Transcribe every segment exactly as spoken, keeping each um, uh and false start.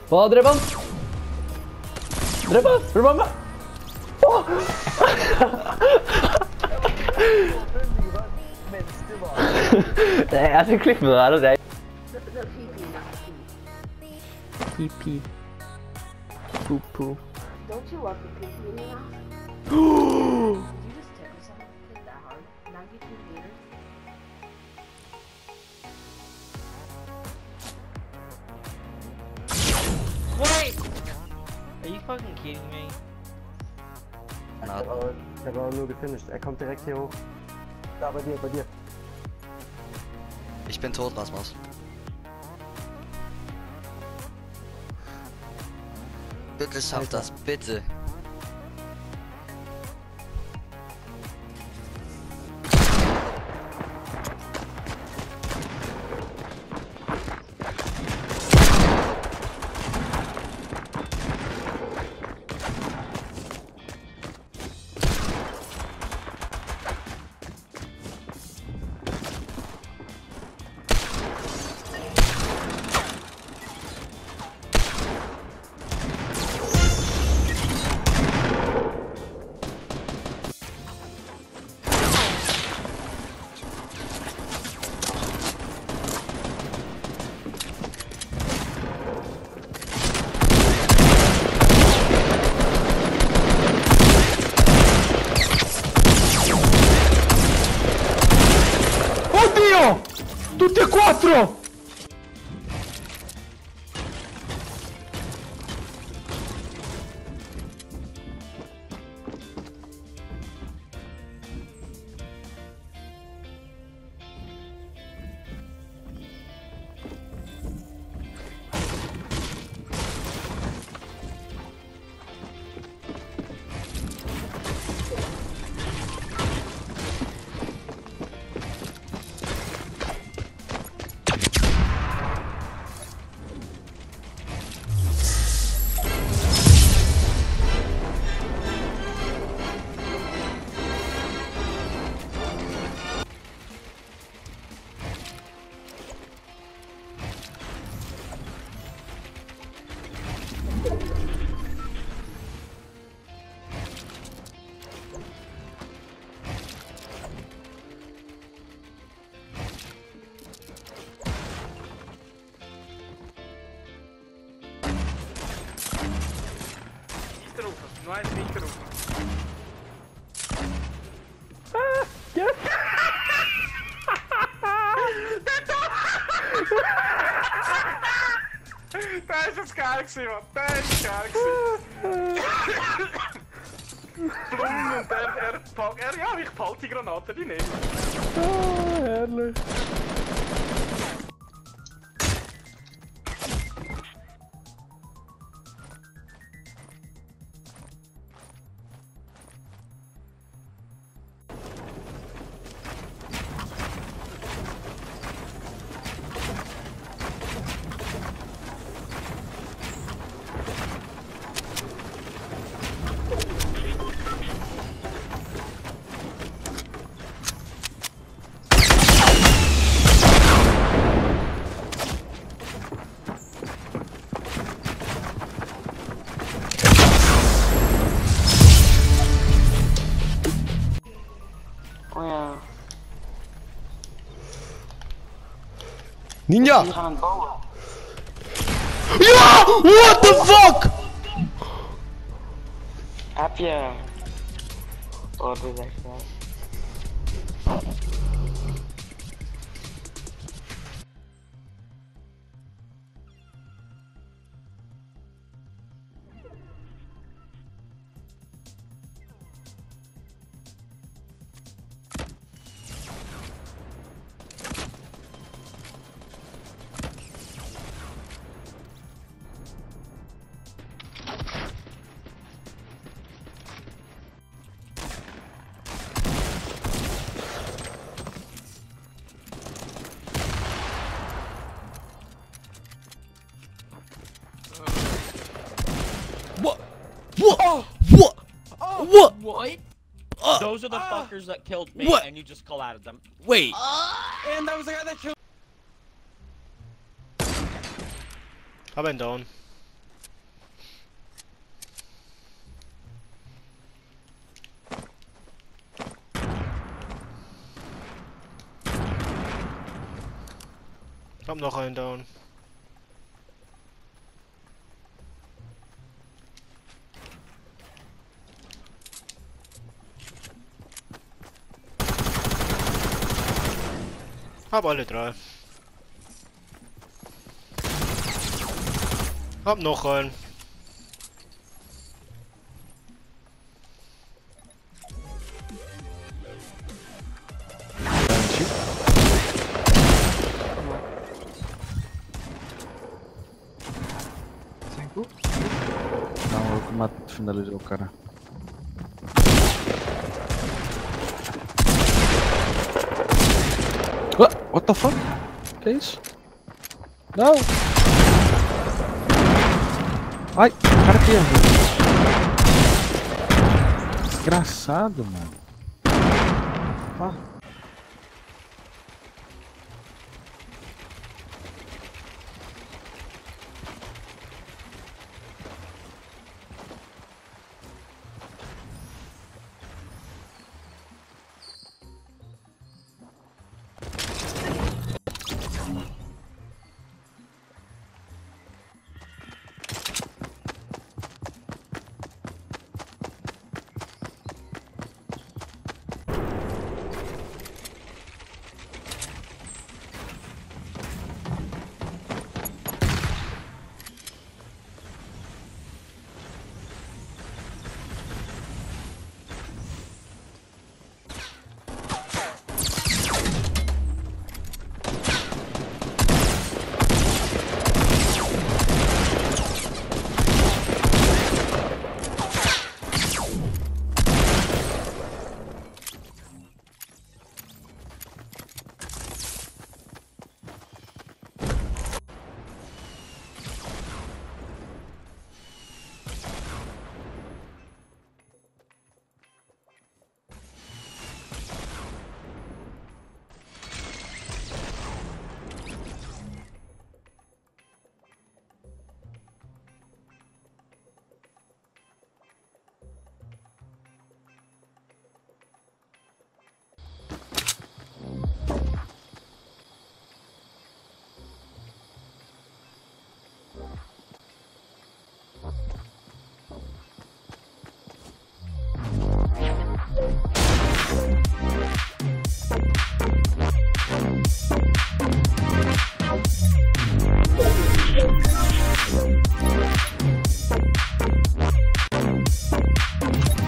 Å, drep han! Drep han! Drep han! Åh! Jeg skal klippe det der og det. Pee-pee. Poo-poo. Don't you love the pee-pee in your mouth? Did you just tip yourself like that hard? ninety-two liters? Wait! Are you fucking kidding me? Not. Der war nur gefinisht. Er kommt direkt hier hoch. Da bei dir, bei dir. Ich bin tot, Rasmus. Bitte schaff das, bitte. Oddio! Tutti e quattro! Não é micro. Ah, yes. Teste os caras que sim, mano. Teste os caras que sim. Blum, und er, er, er, ja, ich behalte die Granate, die nehme ich. Ah, herrlich. Ninja! Ja! What the fuck? Heb je... Oh, dit is echt wel... What? What? Oh. What? Oh. What? What? Uh, Those are the uh, fuckers that killed me, what? and you just collided them. Wait. And that was the guy that killed. I've been down. hab noch einen down. Hab alle drei. Hab noch einen. Não, eu que mato, finalizei o cara. What? What the fuck? Que isso? Não! Ai, o cara que errou. Desgraçado, mano. Ah.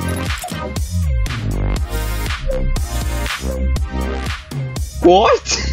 What?